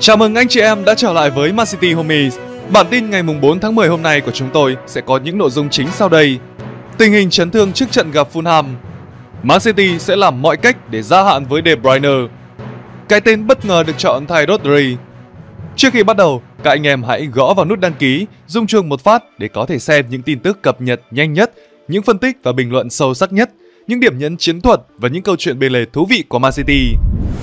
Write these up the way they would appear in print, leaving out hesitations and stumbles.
Chào mừng anh chị em đã trở lại với Man City Homies. Bản tin ngày 4 tháng 10 hôm nay của chúng tôi sẽ có những nội dung chính sau đây. Tình hình chấn thương trước trận gặp Fulham. Man City sẽ làm mọi cách để gia hạn với De Bruyne. Cái tên bất ngờ được chọn thay Rodri. Trước khi bắt đầu, các anh em hãy gõ vào nút đăng ký, rung chuông một phát để có thể xem những tin tức cập nhật nhanh nhất, những phân tích và bình luận sâu sắc nhất, những điểm nhấn chiến thuật và những câu chuyện bên lề thú vị của Man City.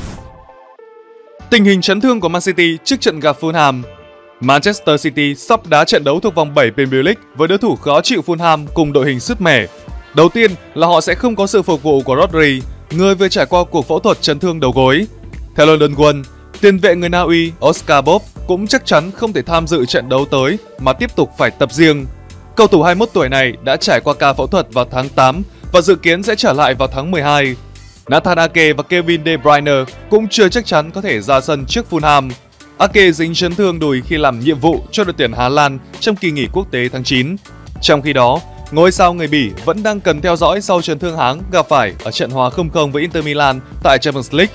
Tình hình chấn thương của Man City trước trận gặp Fulham. Manchester City sắp đá trận đấu thuộc vòng 7 Premier League với đối thủ khó chịu Fulham cùng đội hình sứt mẻ. Đầu tiên là họ sẽ không có sự phục vụ của Rodri, người vừa trải qua cuộc phẫu thuật chấn thương đầu gối. Theo London One, tiền vệ người Na Uy Oscar Bob cũng chắc chắn không thể tham dự trận đấu tới mà tiếp tục phải tập riêng. Cầu thủ 21 tuổi này đã trải qua ca phẫu thuật vào tháng 8 và dự kiến sẽ trở lại vào tháng 12. Nathan Ake và Kevin De Bruyne cũng chưa chắc chắn có thể ra sân trước Fulham. Ake dính chấn thương đùi khi làm nhiệm vụ cho đội tuyển Hà Lan trong kỳ nghỉ quốc tế tháng 9. Trong khi đó, ngôi sao người Bỉ vẫn đang cần theo dõi sau chấn thương háng gặp phải ở trận hòa 0-0 với Inter Milan tại Champions League.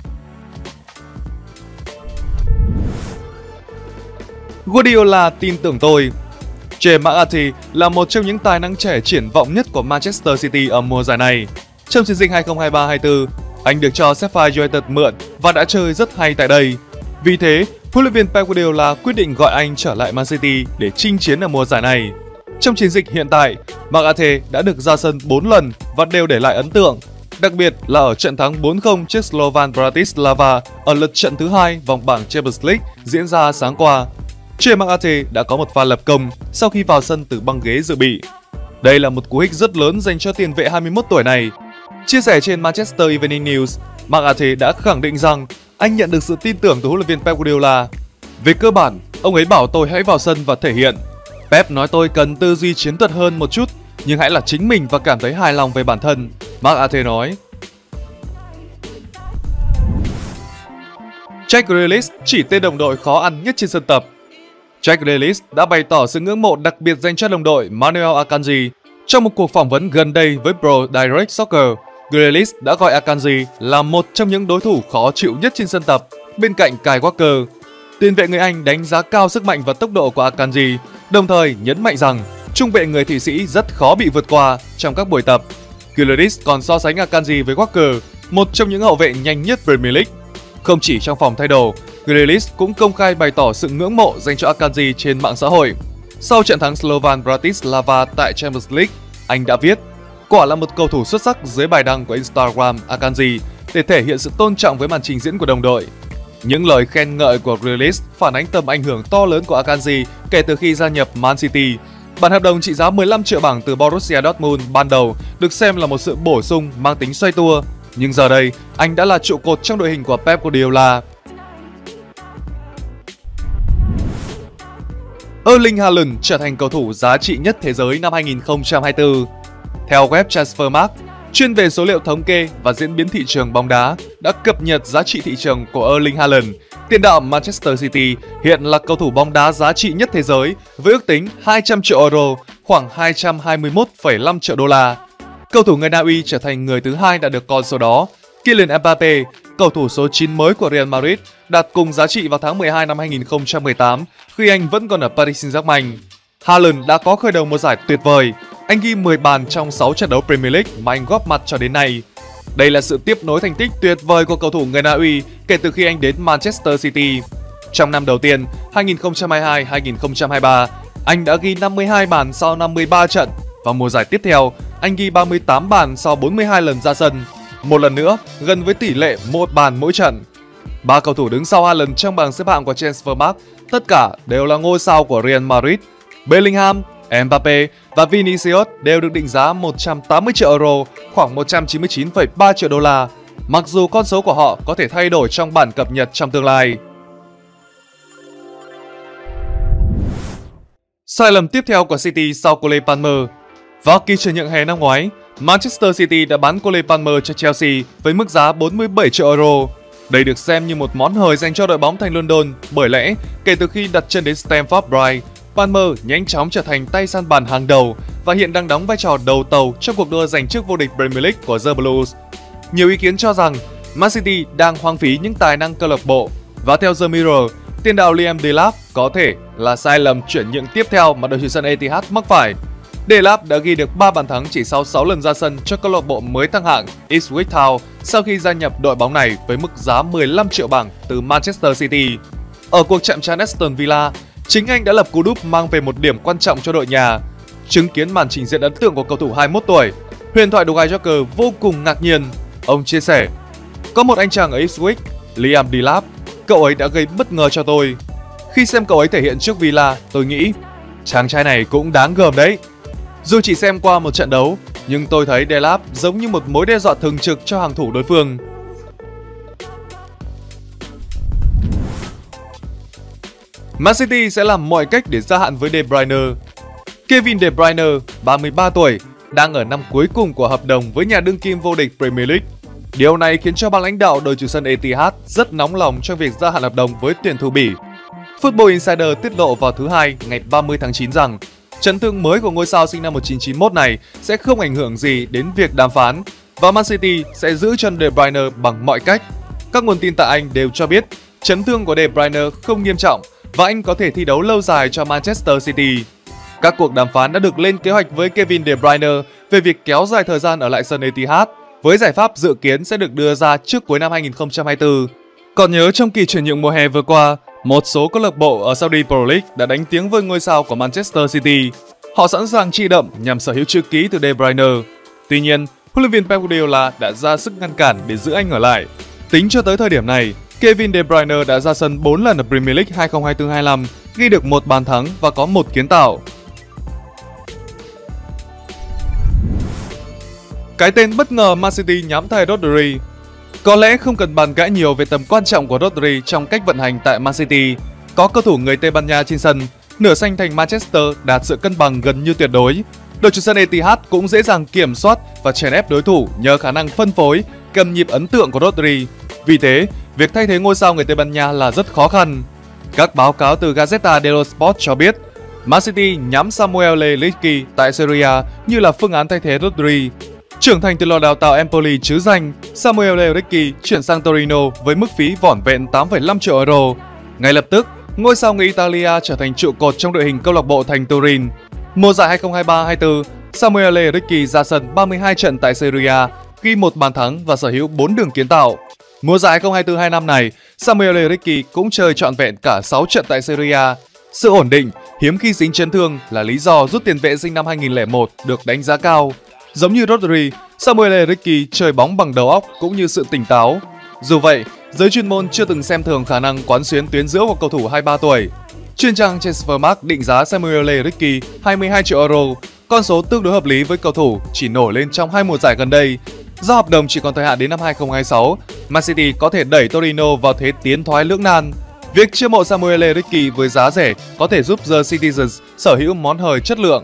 Guardiola tin tưởng tôi. Jamie McCarthy là một trong những tài năng trẻ triển vọng nhất của Manchester City ở mùa giải này. Trong chiến dịch 2023-24, anh được cho Sheffield United mượn và đã chơi rất hay tại đây. Vì thế, huấn luyện viên Pep Guardiola quyết định gọi anh trở lại Man City để chinh chiến ở mùa giải này. Trong chiến dịch hiện tại, McCarthy đã được ra sân 4 lần và đều để lại ấn tượng, đặc biệt là ở trận thắng 4-0 trước Slovan Bratislava ở lượt trận thứ 2 vòng bảng Champions League diễn ra sáng qua. Jamie McCarthy đã có một pha lập công sau khi vào sân từ băng ghế dự bị. Đây là một cú hích rất lớn dành cho tiền vệ 21 tuổi này. Chia sẻ trên Manchester Evening News, McCarthy đã khẳng định rằng anh nhận được sự tin tưởng từ huấn luyện viên Pep Guardiola. Về cơ bản, ông ấy bảo tôi hãy vào sân và thể hiện. Pep nói tôi cần tư duy chiến thuật hơn một chút, nhưng hãy là chính mình và cảm thấy hài lòng về bản thân, McCarthy nói. Jack Grealish chỉ tên đồng đội khó ăn nhất trên sân tập. Jack Grealish đã bày tỏ sự ngưỡng mộ đặc biệt dành cho đồng đội Manuel Akanji. Trong một cuộc phỏng vấn gần đây với Pro Direct Soccer, Grealish đã gọi Akanji là một trong những đối thủ khó chịu nhất trên sân tập, bên cạnh Kyle Walker. Tiền vệ người Anh đánh giá cao sức mạnh và tốc độ của Akanji, đồng thời nhấn mạnh rằng trung vệ người Thụy Sĩ rất khó bị vượt qua trong các buổi tập. Grealish còn so sánh Akanji với Walker, một trong những hậu vệ nhanh nhất Premier League. Không chỉ trong phòng thay đồ, Grealish cũng công khai bày tỏ sự ngưỡng mộ dành cho Akanji trên mạng xã hội. Sau trận thắng Slovan Bratislava tại Champions League, anh đã viết: quả là một cầu thủ xuất sắc dưới bài đăng của Instagram Akanji để thể hiện sự tôn trọng với màn trình diễn của đồng đội. Những lời khen ngợi của Grealish phản ánh tầm ảnh hưởng to lớn của Akanji kể từ khi gia nhập Man City. Bản hợp đồng trị giá 15 triệu bảng từ Borussia Dortmund ban đầu được xem là một sự bổ sung mang tính xoay tua, nhưng giờ đây anh đã là trụ cột trong đội hình của Pep Guardiola. Erling Haaland trở thành cầu thủ giá trị nhất thế giới năm 2024. Theo web Transfermarkt, chuyên về số liệu thống kê và diễn biến thị trường bóng đá, đã cập nhật giá trị thị trường của Erling Haaland. Tiền đạo Manchester City hiện là cầu thủ bóng đá giá trị nhất thế giới với ước tính 200 triệu euro, khoảng 221,5 triệu đô la. Cầu thủ người Na Uy trở thành người thứ hai đạt được con số đó. Kylian Mbappe, cầu thủ số 9 mới của Real Madrid, đạt cùng giá trị vào tháng 12 năm 2018 khi anh vẫn còn ở Paris Saint-Germain. Haaland đã có khởi đầu mùa giải tuyệt vời. Anh ghi 10 bàn trong 6 trận đấu Premier League mà anh góp mặt cho đến nay. Đây là sự tiếp nối thành tích tuyệt vời của cầu thủ người Na Uy kể từ khi anh đến Manchester City. Trong năm đầu tiên, 2022-2023, anh đã ghi 52 bàn sau 53 trận. Và mùa giải tiếp theo, anh ghi 38 bàn sau 42 lần ra sân. Một lần nữa, gần với tỷ lệ 1 bàn mỗi trận. 3 cầu thủ đứng sau Haaland trong bảng xếp hạng của Transfermarkt tất cả đều là ngôi sao của Real Madrid. Bellingham, Mbappe và Vinicius đều được định giá 180 triệu euro, khoảng 199,3 triệu đô la, mặc dù con số của họ có thể thay đổi trong bản cập nhật trong tương lai. Sai lầm tiếp theo của City sau Cole Palmer. Vào kỳ chuyển nhượng hè năm ngoái, Manchester City đã bán Cole Palmer cho Chelsea với mức giá 47 triệu euro. Đây được xem như một món hời dành cho đội bóng thành London, bởi lẽ kể từ khi đặt chân đến Stamford Bridge, Palmer nhanh chóng trở thành tay săn bàn hàng đầu và hiện đang đóng vai trò đầu tàu trong cuộc đua giành chức vô địch Premier League của The Blues. Nhiều ý kiến cho rằng Man City đang hoang phí những tài năng câu lạc bộ. Và theo The Mirror, tiền đạo Liam Delap có thể là sai lầm chuyển nhượng tiếp theo mà đội chủ sân Etihad mắc phải. Delap đã ghi được 3 bàn thắng chỉ sau 6 lần ra sân cho câu lạc bộ mới thăng hạng Ipswich Town sau khi gia nhập đội bóng này với mức giá 15 triệu bảng từ Manchester City. Ở cuộc chạm trán Aston Villa, chính anh đã lập cú đúp mang về một điểm quan trọng cho đội nhà. Chứng kiến màn trình diễn ấn tượng của cầu thủ 21 tuổi, huyền thoại Đục Gai Joker vô cùng ngạc nhiên. Ông chia sẻ: "Có một anh chàng ở Ipswich, Liam Delap, cậu ấy đã gây bất ngờ cho tôi. Khi xem cậu ấy thể hiện trước Villa, tôi nghĩ chàng trai này cũng đáng gờm đấy. Dù chỉ xem qua một trận đấu, nhưng tôi thấy Delap giống như một mối đe dọa thường trực cho hàng thủ đối phương." Man City sẽ làm mọi cách để gia hạn với De Bruyne. Kevin De Bruyne, 33 tuổi, đang ở năm cuối cùng của hợp đồng với nhà đương kim vô địch Premier League. Điều này khiến cho ban lãnh đạo đội chủ sân Etihad rất nóng lòng trong việc gia hạn hợp đồng với tuyển thủ Bỉ. Football Insider tiết lộ vào thứ Hai ngày 30 tháng 9 rằng chấn thương mới của ngôi sao sinh năm 1991 này sẽ không ảnh hưởng gì đến việc đàm phán và Man City sẽ giữ chân De Bruyne bằng mọi cách. Các nguồn tin tại Anh đều cho biết chấn thương của De Bruyne không nghiêm trọng và anh có thể thi đấu lâu dài cho Manchester City. Các cuộc đàm phán đã được lên kế hoạch với Kevin De Bruyne về việc kéo dài thời gian ở lại sân Etihad, với giải pháp dự kiến sẽ được đưa ra trước cuối năm 2024. Còn nhớ trong kỳ chuyển nhượng mùa hè vừa qua, một số câu lạc bộ ở Saudi Pro League đã đánh tiếng với ngôi sao của Manchester City. Họ sẵn sàng chi đậm nhằm sở hữu chữ ký từ De Bruyne. Tuy nhiên, huấn luyện viên Pep Guardiola đã ra sức ngăn cản để giữ anh ở lại. Tính cho tới thời điểm này, Kevin De Bruyne đã ra sân 4 lần ở Premier League 2024-25, ghi được 1 bàn thắng và có 1 kiến tạo. Cái tên bất ngờ Man City nhắm thay Rodri. Có lẽ không cần bàn cãi nhiều về tầm quan trọng của Rodri trong cách vận hành tại Man City. Có cầu thủ người Tây Ban Nha trên sân, nửa xanh thành Manchester đạt sự cân bằng gần như tuyệt đối. Đội chủ sân Etihad cũng dễ dàng kiểm soát và chèn ép đối thủ nhờ khả năng phân phối, cầm nhịp ấn tượng của Rodri. Vì thế, việc thay thế ngôi sao người Tây Ban Nha là rất khó khăn. Các báo cáo từ Gazzetta dello Sport cho biết, Man City nhắm Samuele Leckie tại Serie A như là phương án thay thế Rodri. Trưởng thành từ lò đào tạo Empoli trứ danh, Samuele Leckie chuyển sang Torino với mức phí vỏn vẹn 8,5 triệu euro. Ngay lập tức, ngôi sao người Italia trở thành trụ cột trong đội hình câu lạc bộ thành Turin. Mùa giải 2023-24, Samuele Leckie ra sân 32 trận tại Serie A, ghi 1 bàn thắng và sở hữu 4 đường kiến tạo. Mùa giải 2024-25 này, Samuele Leckie cũng chơi trọn vẹn cả 6 trận tại Serie A. Sự ổn định, hiếm khi dính chấn thương là lý do giúp tiền vệ sinh năm 2001 được đánh giá cao. Giống như Rodri, Samuele Leckie chơi bóng bằng đầu óc cũng như sự tỉnh táo. Dù vậy, giới chuyên môn chưa từng xem thường khả năng quán xuyến tuyến giữa của cầu thủ 23 tuổi. Chuyên trang Transfermarkt định giá Samuele Leckie 22 triệu euro, con số tương đối hợp lý với cầu thủ chỉ nổi lên trong 2 mùa giải gần đây. Do hợp đồng chỉ còn thời hạn đến năm 2026, Man City có thể đẩy Torino vào thế tiến thoái lưỡng nan. Việc chiêu mộ Samuele Leckie với giá rẻ có thể giúp The Citizens sở hữu món hời chất lượng.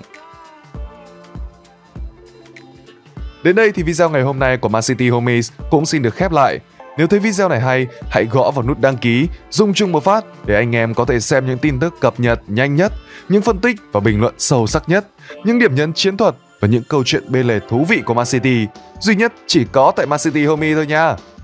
Đến đây thì video ngày hôm nay của Man City Homies cũng xin được khép lại. Nếu thấy video này hay, hãy gõ vào nút đăng ký, rung chuông một phát để anh em có thể xem những tin tức cập nhật nhanh nhất, những phân tích và bình luận sâu sắc nhất, những điểm nhấn chiến thuật và những câu chuyện bên lề thú vị của Man City. Duy nhất chỉ có tại Man City Homie thôi nha.